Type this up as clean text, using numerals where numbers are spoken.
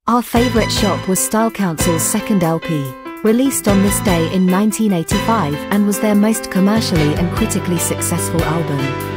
Our Favorite Shop was Style Council's second LP, released on this day in 1985 and was their most commercially and critically successful album.